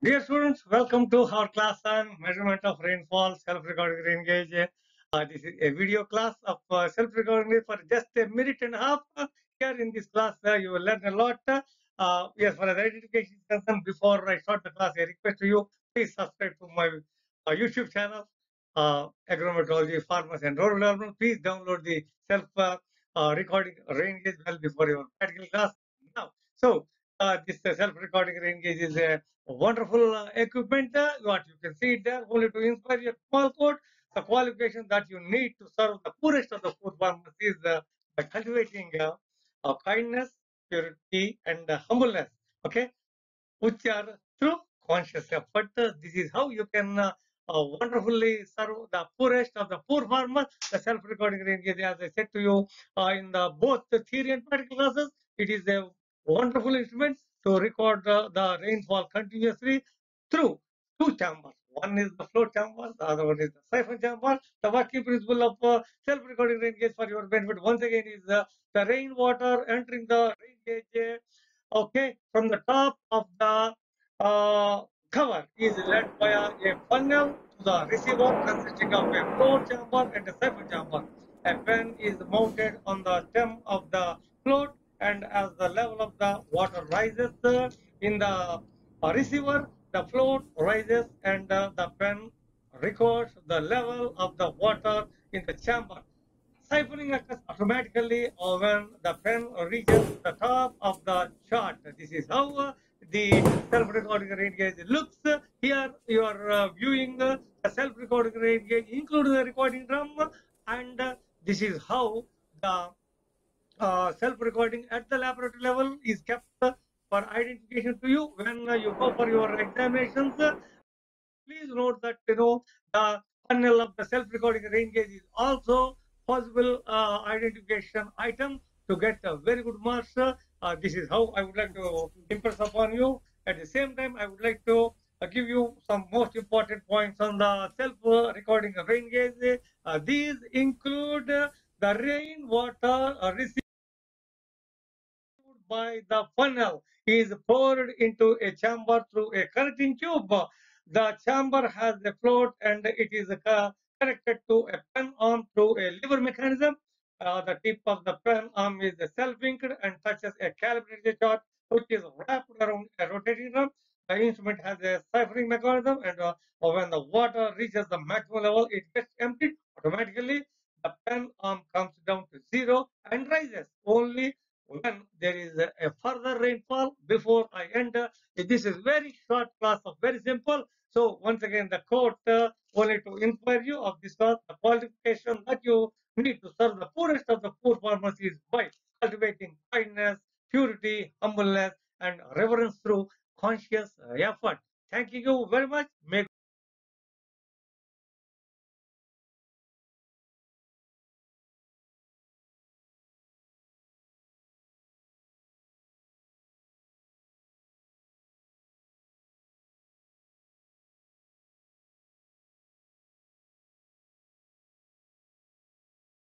Dear students, welcome to our class on measurement of rainfall, self-recording rain gauge. This is a video class of self-recording for just a minute and a half. Here in this class, you will learn a lot. Yes, for the identification concern, before I start the class, I request to you, please subscribe to my YouTube channel, Agrometeorology, Farmers and Rural Development. Please download the self-recording rain gauge well before your practical class. Now, this self-recording rain gauge is a wonderful equipment. What you can see it there, only to inspire your small code. The qualification that you need to serve the poorest of the poor farmers is by cultivating kindness, purity, and humbleness. Okay, which are through conscious effort. This is how you can wonderfully serve the poorest of the poor farmers. The self-recording range, as I said to you in the both the theory and practical classes, it is a wonderful instrument to record the rainfall continuously through two chambers. One is the flow chamber, the other one is the siphon chamber. The working principle of self-recording rain gauge for your benefit once again is the rainwater entering the rain gauge. Okay, from the top of the cover is led via a funnel to the receiver consisting of a float chamber and a siphon chamber. A pen is mounted on the stem of the float, and as the level of the water rises in the receiver, the float rises and the pen records the level of the water in the chamber. Siphoning occurs automatically when the pen reaches the top of the chart. This is how the self-recording rain gauge looks. Here you are viewing the self-recording rain gauge, including the recording drum, and this is how the self-recording at the laboratory level is kept for identification to you when you go for your examinations. Please note that the funnel of the self-recording rain gauge is also possible identification item to get a very good marks. This is how I would like to impress upon you. At the same time, I would like to give you some most important points on the self-recording rain gauge. These include the rainwater received by the funnel is poured into a chamber through a connecting tube. The chamber has a float and it is connected to a pen arm through a lever mechanism. The tip of the pen arm is self-inked and touches a calibrated chart which is wrapped around a rotating drum. The instrument has a siphoning mechanism, and when the water reaches the maximum level, it gets emptied automatically. The pen arm comes down to zero and rises only when there is a further rainfall before I end. This is very short class of very simple. So once again, the quote only to inspire you of this class, the qualification that you need to serve the poorest of the poor farmers is by cultivating kindness, purity, humbleness, and reverence through conscious effort. Thank you very much.